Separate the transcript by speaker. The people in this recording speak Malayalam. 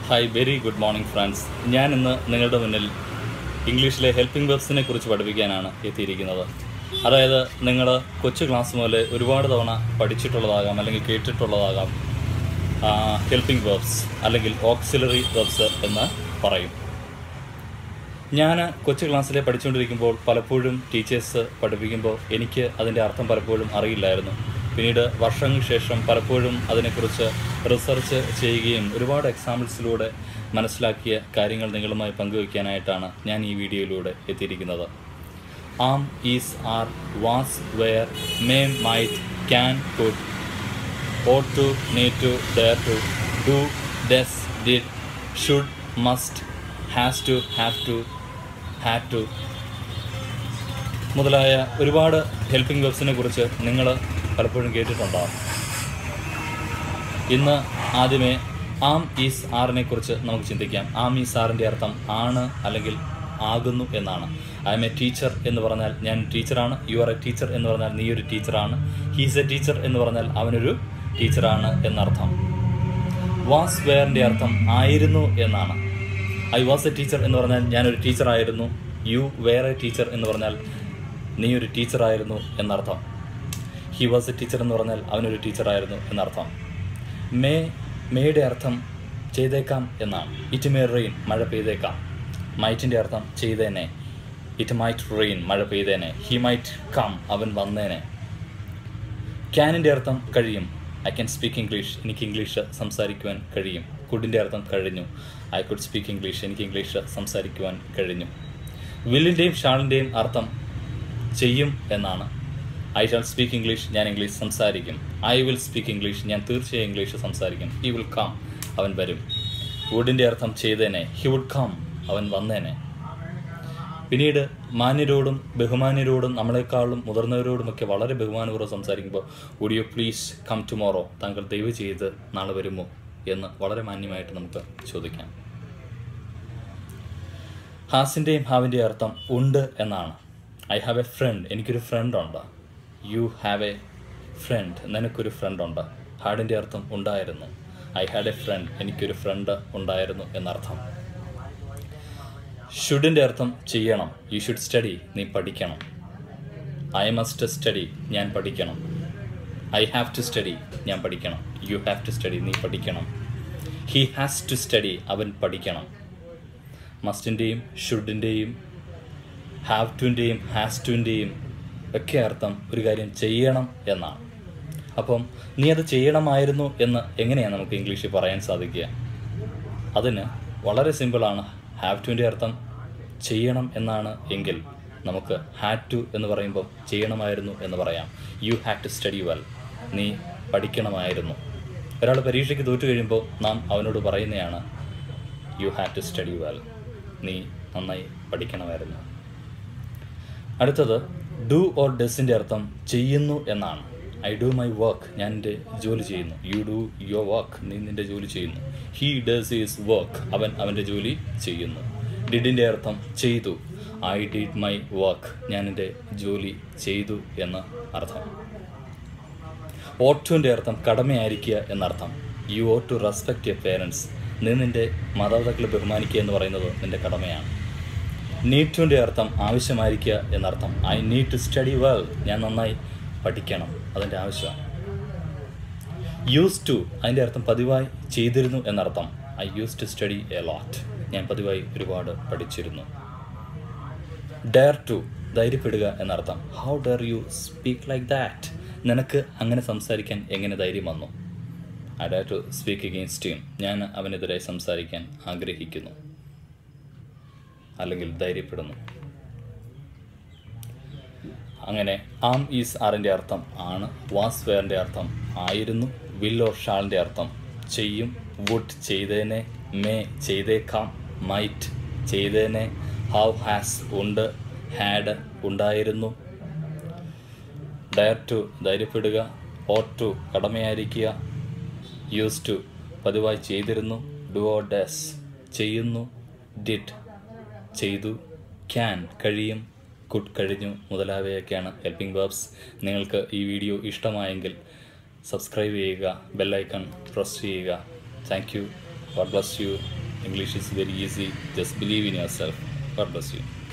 Speaker 1: Hi very good morning friends. ഞാൻ ഇന്ന് നിങ്ങളുടെ മുന്നിൽ ഇംഗ്ലീഷിലെ ഹെൽപ്പിംഗ് വെർബ്സിനെ കുറിച്ച് പഠിപ്പിക്കാനാണ് എത്തിയിരിക്കുന്നത്. അതായത് നിങ്ങൾ കൊച്ചു ക്ലാസ് മുതൽ ഒരുപാട് തവണ പഠിച്ചിട്ടുള്ളതാകാം അല്ലെങ്കിൽ കേട്ടിട്ടുള്ളതാകാം ഹെൽപ്പിംഗ് വെർബ്സ് അല്ലെങ്കിൽ ഓക്സിലറി വെർബ്സ് എന്ന് പറയും. ഞാൻ കൊച്ചു ക്ലാസ്സിലെ പഠിച്ചുകൊണ്ടിരിക്കുമ്പോൾ പലപ്പോഴും ടീച്ചേഴ്സ് പഠിപ്പിക്കുമ്പോൾ എനിക്ക് അതിൻ്റെ അർത്ഥം പലപ്പോഴും അറിയില്ലായിരുന്നു. പിന്നീട് വർഷങ്ങൾക്ക് ശേഷം പലപ്പോഴും അതിനെക്കുറിച്ച് റിസർച്ച് ചെയ്യുകയും ഒരുപാട് എക്സാമ്പിൾസിലൂടെ മനസ്സിലാക്കിയ കാര്യങ്ങൾ നിങ്ങളുമായി പങ്കുവയ്ക്കാനായിട്ടാണ് ഞാൻ ഈ വീഡിയോയിലൂടെ എത്തിയിരിക്കുന്നത്. Am, is, are, was, were, may, might, can, could, ought to, need to, dare to, do, does, did, should, must, has to, have to, had to മുതലായ ഒരുപാട് ഹെൽപ്പിംഗ് വെർബ്സിനെ കുറിച്ച് നിങ്ങൾ പലപ്പോഴും കേട്ടിട്ടുണ്ടാകും. ഇന്ന് ആദ്യമേ ആം, ഈസ്, ആറിനെ കുറിച്ച് നമുക്ക് ചിന്തിക്കാം. ആം, ഈസ്, ആറിൻ്റെ അർത്ഥം ആണ് അല്ലെങ്കിൽ ആകുന്നു എന്നാണ്. ഐ എം എ ടീച്ചർ എന്ന് പറഞ്ഞാൽ ഞാൻ ടീച്ചറാണ്. യു ആർ എ ടീച്ചർ എന്ന് പറഞ്ഞാൽ നീ ഒരു ടീച്ചറാണ്. ഹീസ് എ ടീച്ചർ എന്ന് പറഞ്ഞാൽ അവനൊരു ടീച്ചറാണ് എന്നർത്ഥം. വാസ് വെയറിൻ്റെ അർത്ഥം ആയിരുന്നു എന്നാണ്. ഐ വാസ് എ ടീച്ചർ എന്ന് പറഞ്ഞാൽ ഞാനൊരു ടീച്ചറായിരുന്നു. യു വെയർ എ ടീച്ചർ എന്ന് പറഞ്ഞാൽ നീ ഒരു ടീച്ചറായിരുന്നു എന്നർത്ഥം. ഹി വാസ് എ ടീച്ചർ എന്ന് പറഞ്ഞാൽ അവനൊരു ടീച്ചറായിരുന്നു എന്നർത്ഥം. മേയുടെ അർത്ഥം ചെയ്തേക്കാം എന്നാണ്. ഇറ്റ് മേ റെയിൻ, മഴ പെയ്തേക്കാം. മൈറ്റിൻ്റെ അർത്ഥം ചെയ്തേനെ. ഇറ്റ് മൈറ്റ് റെയിൻ, മഴ പെയ്തേനെ. ഹി മൈറ്റ് കം, അവൻ വന്നേനെ. ക്യാനിൻ്റെ അർത്ഥം കഴിയും. ഐ ക്യാൻ സ്പീക്ക് ഇംഗ്ലീഷ്, എനിക്ക് ഇംഗ്ലീഷ് സംസാരിക്കുവാൻ കഴിയും. കുഡിൻ്റെ അർത്ഥം കഴിഞ്ഞു. ഐ കുഡ് സ്പീക്ക് ഇംഗ്ലീഷ്, എനിക്ക് ഇംഗ്ലീഷ് സംസാരിക്കുവാൻ കഴിഞ്ഞു. വില്ലിൻ്റെയും ഷാളിൻ്റെയും അർത്ഥം ചെയ്യും എന്നാണ്. ഐ ഷാൾ സ്പീക്ക് ഇംഗ്ലീഷ്, ഞാൻ ഇംഗ്ലീഷ് സംസാരിക്കും. ഐ വിൽ സ്പീക്ക് ഇംഗ്ലീഷ്, ഞാൻ തീർച്ചയായും ഇംഗ്ലീഷ് സംസാരിക്കും. ഹി വിൽ കം, അവൻ വരും. വുഡിൻ്റെ അർത്ഥം ചെയ്തേനെ. ഹി വുഡ് കം, അവൻ വന്നേനെ. പിന്നീട് മാന്യരോടും ബഹുമാന്യരോടും നമ്മളെക്കാളും മുതിർന്നവരോടുമൊക്കെ വളരെ ബഹുമാനപൂർവ്വം സംസാരിക്കുമ്പോൾ would you please come tomorrow, താങ്കൾ ദയവ് ചെയ്ത് നാളെ വരുമോ എന്ന് വളരെ മാന്യമായിട്ട് നമുക്ക് ചോദിക്കാം. ഹാസിൻ്റെയും ഹാവിൻ്റെയും അർത്ഥം ഉണ്ട് എന്നാണ്. ഐ ഹാവ് എ ഫ്രണ്ട്, എനിക്കൊരു ഫ്രണ്ട് ഉണ്ട്. യു ഹാവ് എ ഫ്രണ്ട്, നിനക്കൊരു ഫ്രണ്ട് ഉണ്ട്. ഹാഡിൻ്റെ അർത്ഥം ഉണ്ടായിരുന്നു. ഐ ഹാഡ് എ ഫ്രണ്ട്, എനിക്കൊരു ഫ്രണ്ട് ഉണ്ടായിരുന്നു എന്നർത്ഥം. ഷുഡിൻ്റെ അർത്ഥം ചെയ്യണം. യു ഷുഡ് സ്റ്റഡി, നീ പഠിക്കണം. ഐ മസ്റ്റ് സ്റ്റഡി, ഞാൻ പഠിക്കണം. ഐ ഹാവ് ടു സ്റ്റഡി, ഞാൻ പഠിക്കണം. യു ഹാവ് ടു സ്റ്റഡി, നീ പഠിക്കണം. ഹി ഹാസ് ടു സ്റ്റഡി, അവൻ പഠിക്കണം. മസ്റ്റിൻ്റെയും ഷുഡിൻ്റെയും ഹാവ് ടുവിൻ്റെയും ഹാസ് ടുവിൻ്റെയും ഒക്കെ അർത്ഥം ഒരു കാര്യം ചെയ്യണം എന്നാണ്. അപ്പം നീ അത് ചെയ്യണമായിരുന്നു എന്ന് എങ്ങനെയാണ് നമുക്ക് ഇംഗ്ലീഷിൽ പറയാൻ സാധിക്കുക? അതിന് വളരെ സിമ്പിളാണ്. ഹാവ് ടുവിൻ്റെ അർത്ഥം ചെയ്യണം എന്നാണ് എങ്കിൽ നമുക്ക് ഹാഡ് ടു എന്ന് പറയുമ്പോൾ ചെയ്യണമായിരുന്നു എന്ന് പറയാം. You had to study well, നീ പഠിക്കണമായിരുന്നു. ഒരാൾ പരീക്ഷയ്ക്ക് തോറ്റു കഴിയുമ്പോൾ നാം അവനോട് പറയുന്നതാണ് you had to study well, നീ നന്നായി പഠിക്കണമായിരുന്നു. അടുത്തത് ഡു ഓർ ഡസിൻ്റെ അർത്ഥം ചെയ്യുന്നു എന്നാണ്. ഐ ഡു മൈ വർക്ക്, ഞാൻ എൻ്റെ ജോലി ചെയ്യുന്നു. യു ഡു യുവർ വർക്ക്, നീ നിൻ്റെ ജോലി ചെയ്യുന്നു. ഹീ ഡസ് ഈസ് വർക്ക്, അവൻ അവൻ്റെ ജോലി ചെയ്യുന്നു. ഡിഡിൻ്റെ അർത്ഥം ചെയ്തു. ഐ ഡിഡ് മൈ വർക്ക്, ഞാൻ എൻ്റെ ജോലി ചെയ്തു എന്ന് അർത്ഥം. ഓട്ടുവിൻ്റെ അർത്ഥം കടമയായിരിക്കുക എന്നർത്ഥം. You ought to respect your parents, നീ നിൻ്റെ മാതാപിതാക്കളെ ബഹുമാനിക്കുക എന്ന് പറയുന്നത് നിൻ്റെ കടമയാണ്. നീഡ് ടുവിൻ്റെ അർത്ഥം ആവശ്യമായിരിക്കുക എന്നർത്ഥം. I need to study well, ഞാൻ നന്നായി പഠിക്കണം, അതിൻ്റെ ആവശ്യമാണ്. യൂസ് ടു, അതിൻ്റെ അർത്ഥം പതിവായി ചെയ്തിരുന്നു എന്നർത്ഥം. I use to study a lot, ഞാൻ പതിവായി ഒരുപാട് പഠിച്ചിരുന്നു. ഡെയർ ടു, ധൈര്യപ്പെടുക എന്നർത്ഥം. How dare you speak like that, നിനക്ക് അങ്ങനെ സംസാരിക്കാൻ എങ്ങനെ ധൈര്യം വന്നു? I dare to speak against him, ഞാൻ അവനെതിരെ സംസാരിക്കാൻ ആഗ്രഹിക്കുന്നു അല്ലെങ്കിൽ ധൈര്യപ്പെടുന്നു. അങ്ങനെ ആം, ഈസ്, ആറിൻ്റെ അർത്ഥം ആണ്. വാസ് വെയറിൻ്റെ അർത്ഥം ആയിരുന്നു. വിൽ ഓർ ഷാളിൻ്റെ അർത്ഥം ചെയ്യും. വുഡ് ചെയ്തേനെ. മേ ചെയ്തേക്കാം. മൈറ്റ് ചെയ്തേനെ. ഹൗ ഹാസ് ഉണ്ട്. ഹാഡ് ഉണ്ടായിരുന്നു. ഡയർ ടു ധൈര്യപ്പെടുക. ഓട്ട് ടു കടമയായിരിക്കുക. യൂസ് ടു പതിവായി ചെയ്തിരുന്നു. ഡു ഓർ ഡസ് ചെയ്യുന്നു. ഡിഡ് ചെയ്തു. ക്യാൻ കഴിയും. കുഡ് കഴിഞ്ഞു മുതലായവയൊക്കെയാണ് ഹെൽപ്പിംഗ് വെർബ്സ്. നിങ്ങൾക്ക് ഈ വീഡിയോ ഇഷ്ടമായെങ്കിൽ സബ്സ്ക്രൈബ് ചെയ്യുക, ബെൽ ഐക്കൺ പ്രസ് ചെയ്യുക. Thank you. God bless you. English is very easy. Just believe in yourself. God bless you.